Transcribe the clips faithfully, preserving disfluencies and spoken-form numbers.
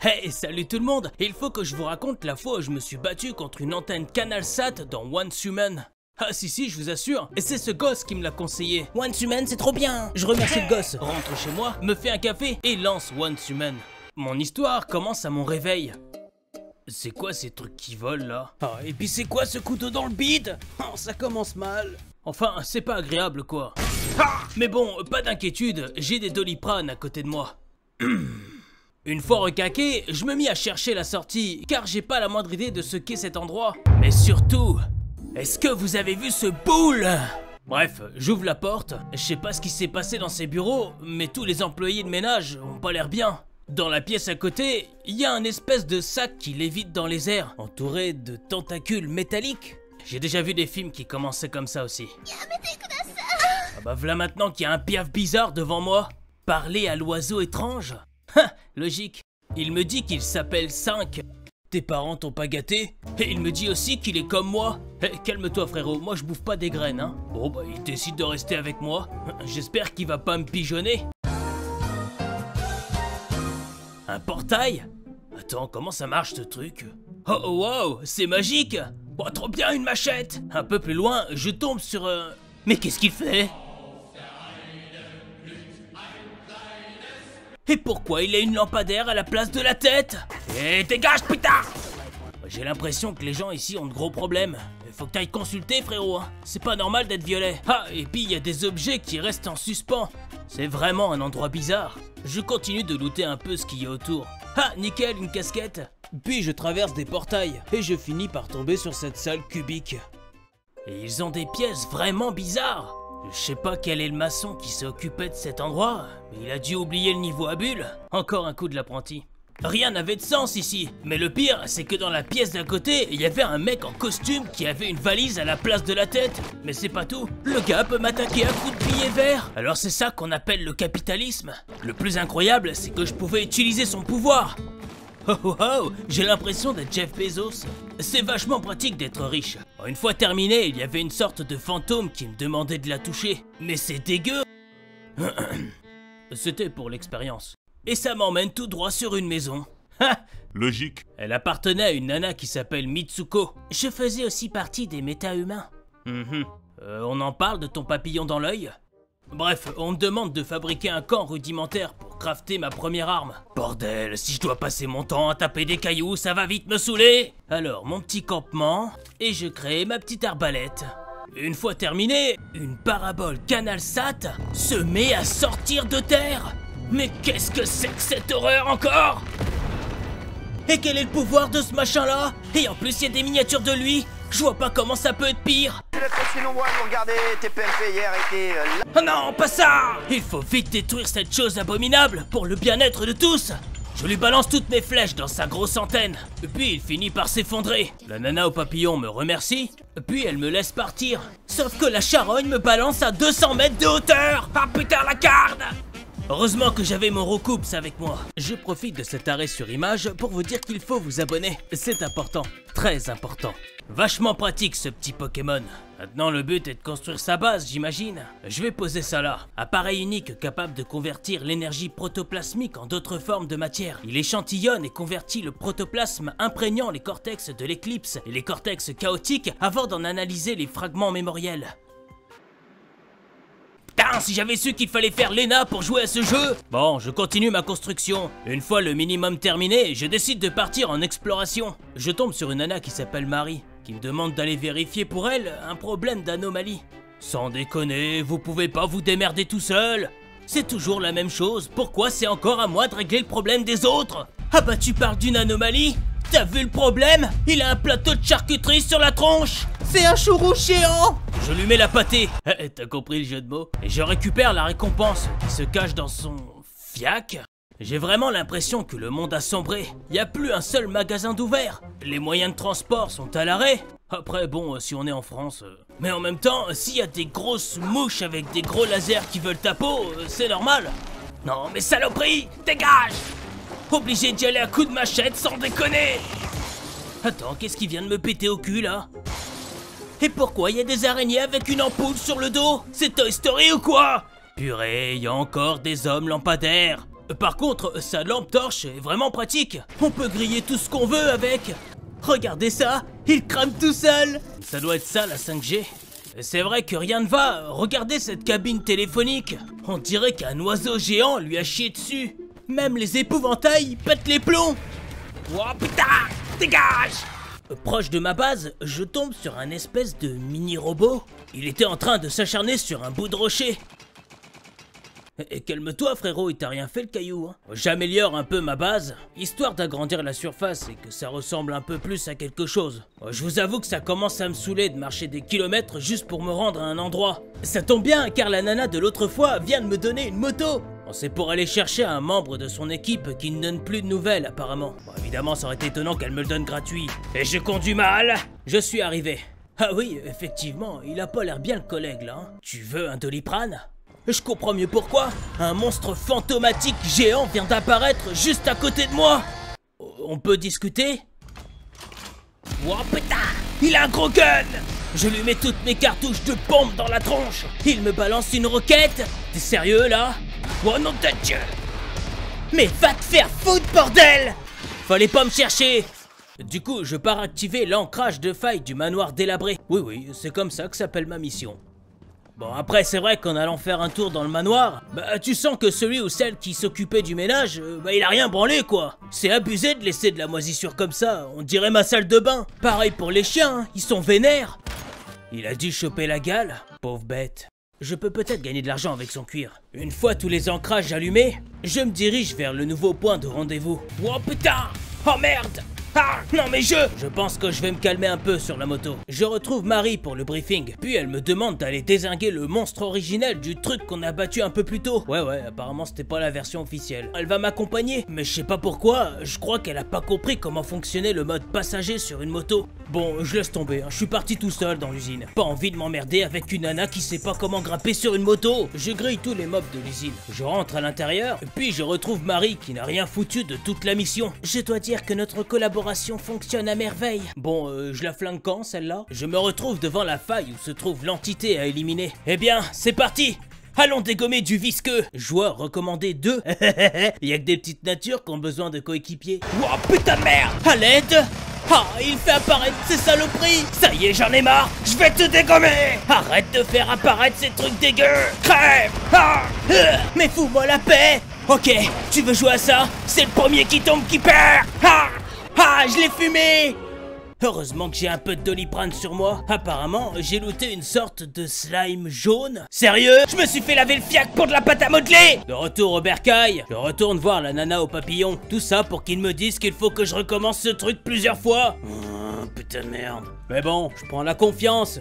Hey, salut tout le monde! Il faut que je vous raconte la fois où je me suis battu contre une antenne CanalSat dans Once Human. Ah si si, je vous assure, et c'est ce gosse qui me l'a conseillé. Once Human, c'est trop bien! Je remercie le gosse, rentre chez moi, me fait un café et lance Once Human. Mon histoire commence à mon réveil. C'est quoi ces trucs qui volent là? Ah, et puis c'est quoi ce couteau dans le bide? Oh, ça commence mal. Enfin, c'est pas agréable quoi. Ah, mais bon, pas d'inquiétude, j'ai des Doliprane à côté de moi. Une fois recaqué, je me mis à chercher la sortie, car j'ai pas la moindre idée de ce qu'est cet endroit. Mais surtout, est-ce que vous avez vu ce boule? Bref, j'ouvre la porte, je sais pas ce qui s'est passé dans ces bureaux, mais tous les employés de ménage ont pas l'air bien. Dans la pièce à côté, il y a un espèce de sac qui lévite dans les airs, entouré de tentacules métalliques. J'ai déjà vu des films qui commençaient comme ça aussi. Ah bah voilà maintenant qu'il y a un piaf bizarre devant moi. Parler à l'oiseau étrange? Ha, logique. Il me dit qu'il s'appelle cinq. Tes parents t'ont pas gâté? Et il me dit aussi qu'il est comme moi. Hey, calme-toi frérot, moi je bouffe pas des graines hein. Bon bah il décide de rester avec moi. J'espère qu'il va pas me pigeonner. Un portail? Attends, comment ça marche ce truc? Oh, oh wow, c'est magique! Oh, trop bien une machette! Un peu plus loin, je tombe sur... Euh... Mais qu'est-ce qu'il fait? Et pourquoi il a une lampadaire à la place de la tête? Et dégage putain! J'ai l'impression que les gens ici ont de gros problèmes. Il faut que t'ailles consulter frérot, hein. C'est pas normal d'être violet. Ah, et puis il y a des objets qui restent en suspens. C'est vraiment un endroit bizarre. Je continue de looter un peu ce qu'il y a autour. Ah, nickel, une casquette. Puis je traverse des portails et je finis par tomber sur cette salle cubique. Et ils ont des pièces vraiment bizarres. Je sais pas quel est le maçon qui s'est occupé de cet endroit, mais il a dû oublier le niveau à bulles. Encore un coup de l'apprenti. Rien n'avait de sens ici, mais le pire, c'est que dans la pièce d'à côté, il y avait un mec en costume qui avait une valise à la place de la tête. Mais c'est pas tout, le gars peut m'attaquer à coups de billets verts. Alors c'est ça qu'on appelle le capitalisme. Le plus incroyable, c'est que je pouvais utiliser son pouvoir. Oh oh oh, j'ai l'impression d'être Jeff Bezos. C'est vachement pratique d'être riche. Une fois terminé, il y avait une sorte de fantôme qui me demandait de la toucher. Mais c'est dégueu. C'était pour l'expérience. Et ça m'emmène tout droit sur une maison. Ha! Logique. Elle appartenait à une nana qui s'appelle Mitsuko. Je faisais aussi partie des méta-humains. Mm-hmm. euh, on en parle de ton papillon dans l'œil? Bref, on me demande de fabriquer un camp rudimentaire pour crafter ma première arme. Bordel, si je dois passer mon temps à taper des cailloux, ça va vite me saouler. Alors, mon petit campement, et je crée ma petite arbalète. Une fois terminé, une parabole CanalSat se met à sortir de terre. Mais qu'est-ce que c'est que cette horreur encore? Et quel est le pouvoir de ce machin-là? Et en plus, il y a des miniatures de lui. Je vois pas comment ça peut être pire. Tu l'as passé nombreux à nous regarder, tes P M P hier étaient... Euh, oh non, pas ça! Il faut vite détruire cette chose abominable pour le bien-être de tous. Je lui balance toutes mes flèches dans sa grosse antenne. Puis il finit par s'effondrer. La nana au papillon me remercie, puis elle me laisse partir. Sauf que la charogne me balance à deux cents mètres de hauteur. Ah putain la garde! Heureusement que j'avais mon Rokups avec moi. Je profite de cet arrêt sur image pour vous dire qu'il faut vous abonner. C'est important, très important. Vachement pratique ce petit Pokémon. Maintenant le but est de construire sa base, j'imagine. Je vais poser ça là. Appareil unique capable de convertir l'énergie protoplasmique en d'autres formes de matière. Il échantillonne et convertit le protoplasme imprégnant les cortex de l'éclipse et les cortex chaotiques avant d'en analyser les fragments mémoriels. Putain, si j'avais su qu'il fallait faire l'E N A pour jouer à ce jeu! Bon, je continue ma construction. Une fois le minimum terminé, je décide de partir en exploration. Je tombe sur une nana qui s'appelle Marie, qui me demande d'aller vérifier pour elle un problème d'anomalie. Sans déconner, vous pouvez pas vous démerder tout seul? C'est toujours la même chose, pourquoi c'est encore à moi de régler le problème des autres? Ah bah tu parles d'une anomalie? T'as vu le problème? Il a un plateau de charcuterie sur la tronche! C'est un chouroux géant! Je lui mets la pâtée. T'as compris le jeu de mots? Et je récupère la récompense qui se cache dans son... fiac. J'ai vraiment l'impression que le monde a sombré. Y a plus un seul magasin d'ouvert. Les moyens de transport sont à l'arrêt. Après bon, si on est en France... Mais en même temps, s'il y a des grosses mouches avec des gros lasers qui veulent ta peau, c'est normal. Non mais saloperie, dégage! Obligé d'y aller à coups de machette sans déconner. Attends, qu'est-ce qui vient de me péter au cul là? Et pourquoi il y a des araignées avec une ampoule sur le dos? C'est Toy Story ou quoi? Purée, il y a encore des hommes lampadaires. Par contre, sa lampe torche est vraiment pratique. On peut griller tout ce qu'on veut avec. Regardez ça, il crame tout seul. Ça doit être ça la cinq G. C'est vrai que rien ne va, regardez cette cabine téléphonique. On dirait qu'un oiseau géant lui a chié dessus. Même les épouvantails pètent les plombs. Oh putain, dégage! Proche de ma base, je tombe sur un espèce de mini-robot. Il était en train de s'acharner sur un bout de rocher. Et calme-toi frérot, il t'a rien fait le caillou. Hein. J'améliore un peu ma base, histoire d'agrandir la surface et que ça ressemble un peu plus à quelque chose. Je vous avoue que ça commence à me saouler de marcher des kilomètres juste pour me rendre à un endroit. Ça tombe bien car la nana de l'autre fois vient de me donner une moto. C'est pour aller chercher un membre de son équipe qui ne donne plus de nouvelles apparemment. Bon, évidemment ça aurait été étonnant qu'elle me le donne gratuit. Et je conduis mal. Je suis arrivé. Ah oui, effectivement, il a pas l'air bien le collègue là. Hein. Tu veux un Doliprane? Je comprends mieux pourquoi. Un monstre fantomatique géant vient d'apparaître juste à côté de moi. On peut discuter? Oh putain, il a un gros gun. Je lui mets toutes mes cartouches de pompe dans la tronche. Il me balance une roquette. T'es sérieux là? Oh non de Dieu! Mais va te faire foutre bordel! Fallait pas me chercher! Du coup, je pars activer l'ancrage de faille du manoir délabré. Oui oui, c'est comme ça que s'appelle ma mission. Bon après c'est vrai qu'en allant faire un tour dans le manoir, bah tu sens que celui ou celle qui s'occupait du ménage, euh, bah il a rien branlé quoi. C'est abusé de laisser de la moisissure comme ça, on dirait ma salle de bain. Pareil pour les chiens, hein, ils sont vénères. Il a dû choper la gale, pauvre bête. Je peux peut-être gagner de l'argent avec son cuir. Une fois tous les ancrages allumés, je me dirige vers le nouveau point de rendez-vous. Oh putain! Oh merde! Ah! Non mais je... Je pense que je vais me calmer un peu sur la moto. Je retrouve Marie pour le briefing, puis elle me demande d'aller dézinguer le monstre originel du truc qu'on a battu un peu plus tôt. Ouais ouais, apparemment c'était pas la version officielle. Elle va m'accompagner, mais je sais pas pourquoi, je crois qu'elle a pas compris comment fonctionnait le mode passager sur une moto. Bon, je laisse tomber, hein. Je suis parti tout seul dans l'usine. Pas envie de m'emmerder avec une nana qui sait pas comment grimper sur une moto. Je grille tous les mobs de l'usine. Je rentre à l'intérieur, puis je retrouve Marie qui n'a rien foutu de toute la mission. Je dois dire que notre collaboration fonctionne à merveille. Bon, euh, je la flingue quand celle-là? Je me retrouve devant la faille où se trouve l'entité à éliminer. Eh bien, c'est parti! Allons dégommer du visqueux. Joueur recommandé deux. Il y a que des petites natures qui ont besoin de coéquipiers. Wow, putain de merde! À l'aide! Ah, il fait apparaître ces saloperies! Ça y est, j'en ai marre! Je vais te dégommer! Arrête de faire apparaître ces trucs dégueux! Crève! Ah, euh, mais fous-moi la paix! Ok, tu veux jouer à ça? C'est le premier qui tombe qui perd! Ah! Ah, je l'ai fumé! Heureusement que j'ai un peu de Doliprane sur moi. Apparemment, j'ai looté une sorte de slime jaune. Sérieux? Je me suis fait laver le fiac pour de la pâte à modeler! De retour au bercail, je retourne voir la nana au papillon. Tout ça pour qu'ils me disent qu'il faut que je recommence ce truc plusieurs fois. Oh, putain de merde. Mais bon, je prends la confiance.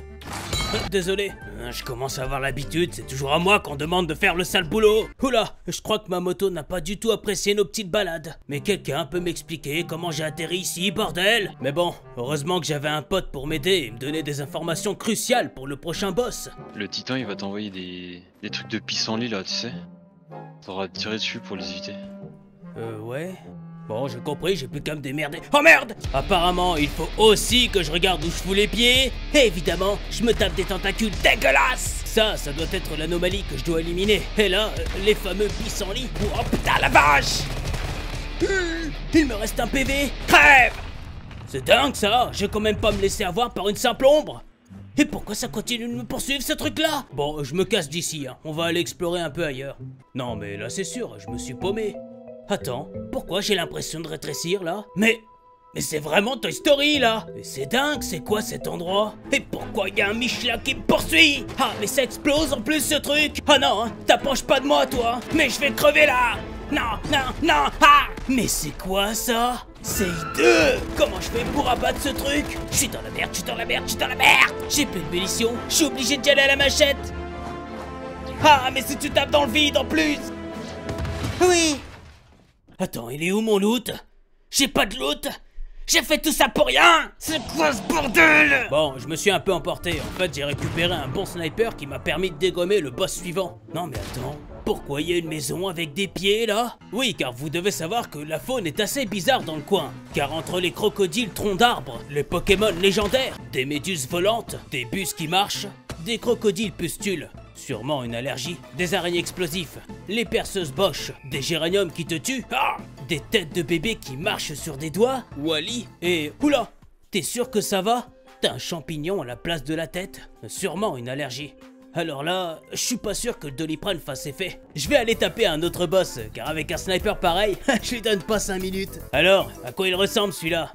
Désolé, je commence à avoir l'habitude, c'est toujours à moi qu'on demande de faire le sale boulot. Oula, je crois que ma moto n'a pas du tout apprécié nos petites balades. Mais quelqu'un peut m'expliquer comment j'ai atterri ici, bordel? Mais bon, heureusement que j'avais un pote pour m'aider et me donner des informations cruciales pour le prochain boss. Le titan il va t'envoyer des... des trucs de pissenlit là, tu sais. T'auras tiré dessus pour les éviter. Euh, ouais... Bon, j'ai compris, j'ai plus qu'à me démerder. Oh merde! Apparemment, il faut aussi que je regarde où je fous les pieds. Et évidemment, je me tape des tentacules dégueulasses. Ça, ça doit être l'anomalie que je dois éliminer. Et là, euh, les fameux pissenlits. Oh putain, la vache! Hum, il me reste un P V. Crève! C'est dingue ça, je vais quand même pas me laisser avoir par une simple ombre. Et pourquoi ça continue de me poursuivre ce truc là? Bon, je me casse d'ici, hein. On va aller explorer un peu ailleurs. Non mais là c'est sûr, je me suis paumé. Attends, pourquoi j'ai l'impression de rétrécir là? Mais... Mais c'est vraiment Toy Story là! Mais c'est dingue, c'est quoi cet endroit? Et pourquoi il y a un Michelin qui me poursuit? Ah mais ça explose en plus ce truc! Ah non, hein, t'approches pas de moi toi! Mais je vais crever là! Non, non, non! Ah! Mais c'est quoi ça? C'est hideux! Comment je fais pour abattre ce truc? Je suis dans la merde, je suis dans la merde, je suis dans la merde! J'ai plus de munitions, je suis obligé d'y aller à la machette! Ah mais si tu tapes dans le vide en plus! Oui! Attends, il est où mon loot? J'ai pas de loot? J'ai fait tout ça pour rien? C'est quoi ce bordel? Bon, je me suis un peu emporté. En fait, j'ai récupéré un bon sniper qui m'a permis de dégommer le boss suivant. Non mais attends, pourquoi il y a une maison avec des pieds là? Oui, car vous devez savoir que la faune est assez bizarre dans le coin. Car entre les crocodiles troncs d'arbres, les Pokémon légendaires, des méduses volantes, des bus qui marchent, des crocodiles pustules, Sûrement une allergie. Des araignées explosives, les perceuses Bosch, des géraniums qui te tuent, ah, des têtes de bébé qui marchent sur des doigts, Wally, et... Oula, t'es sûr que ça va? T'as un champignon à la place de la tête? Sûrement une allergie. Alors là, je suis pas sûr que le Doliprane fasse effet. Je vais aller taper un autre boss, car avec un sniper pareil, je lui donne pas cinq minutes. Alors, à quoi il ressemble celui-là?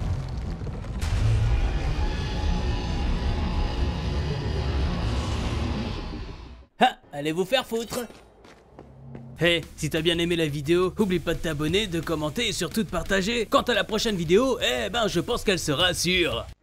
Ah, allez vous faire foutre. Hey, si t'as bien aimé la vidéo, oublie pas de t'abonner, de commenter et surtout de partager. Quant à la prochaine vidéo, eh ben je pense qu'elle sera sur...